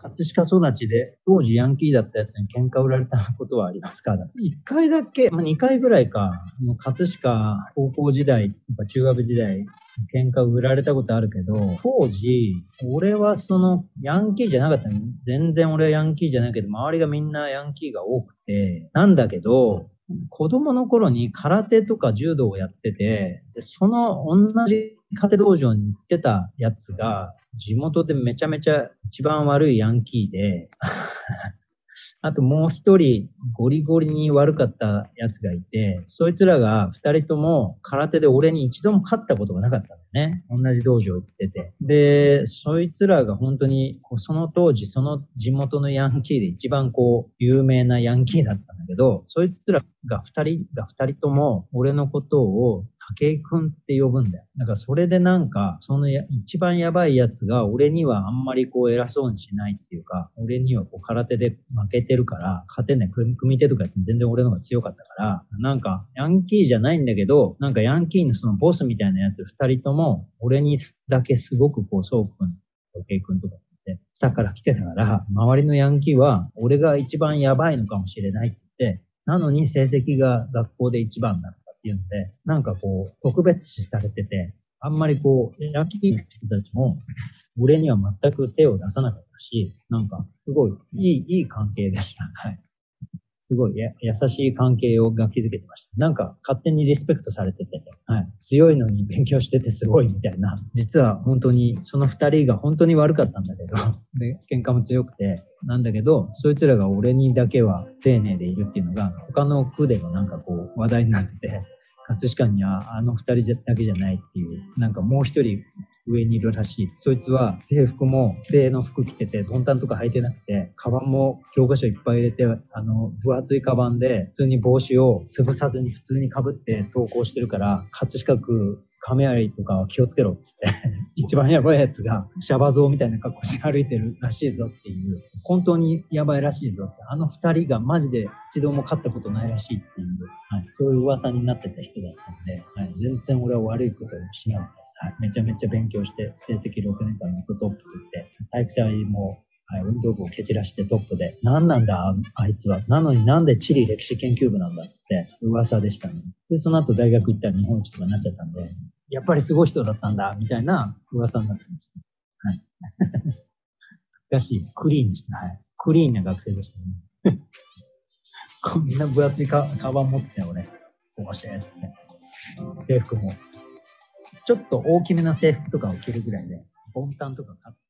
葛飾育ちで、当時ヤンキーだったやつに喧嘩売られたことはありますか？一回だけ、2回ぐらいか、葛飾高校時代とか中学時代、喧嘩売られたことあるけど、当時、俺はヤンキーじゃなかったの。全然俺はヤンキーじゃないけど、周りがみんなヤンキーが多くて、なんだけど、子供の頃に空手とか柔道をやってて、で同じ空手道場に行ってたやつが、地元でめちゃめちゃ一番悪いヤンキーで、あともう一人ゴリゴリに悪かったやつがいて、そいつらが二人とも空手で俺に一度も勝ったことがなかったんだよね。同じ道場行ってて。で、そいつらが本当にその当時その地元のヤンキーで一番有名なヤンキーだったんだけど、そいつらが二人とも俺のことを武井くんって呼ぶんだよ。だからそれで一番やばいやつが俺にはあんまり偉そうにしないっていうか、俺には空手で負けてるから、勝てない、組手とか全然俺の方が強かったから、ヤンキーじゃないんだけど、ヤンキーのそのボスみたいなやつ二人とも、俺にだけすごくそうくん、武井くんとかって下から来てたから、周りのヤンキーは俺が一番やばいのかもしれないって言って、なのに成績が学校で一番だっていうので、特別視されてて、あんまりヤンキーの人たちも、俺には全く手を出さなかったし、すごいいい関係でした。はい。すごい優しい関係が築けてました。勝手にリスペクトされてて、はい。強いのに勉強しててすごいみたいな。実は本当にその二人が本当に悪かったんだけど、で、喧嘩も強くて、なんだけど、そいつらが俺にだけは丁寧でいるっていうのが、他の区でも話題になってて、葛飾にはあの二人だけじゃないっていう、もう一人上にいるらしい。そいつは制服も制の服着てて、ボンタンとか履いてなくて、カバンも教科書いっぱい入れて、分厚いカバンで、普通に帽子を潰さずに普通に被って登校してるから、葛飾区亀有とかは気をつけろっつって一番やばいやつがシャバ像みたいな格好して歩いてるらしいぞっていう、本当にやばいらしいぞって、あの二人がマジで一度も勝ったことないらしいっていう、はい、そういう噂になってた人だったんで、はい、全然俺は悪いことをしなかったです。はい、めちゃめちゃ勉強して成績6年間ずっとトップ取って、体育祭もはい、運動部を蹴散らしてトップで、何なんだあいつは。なのになんで地理歴史研究部なんだっつって噂でしたね。で、その後大学行ったら日本一とかになっちゃったんで、やっぱりすごい人だったんだみたいな噂になってました。はい。懐かしい。クリーンでした。はい。クリーンな学生でしたね。こんな分厚いカバン持ってたよ、俺。面白いやつね。制服も。ちょっと大きめな制服とかを着るぐらいで、ボンタンとか買って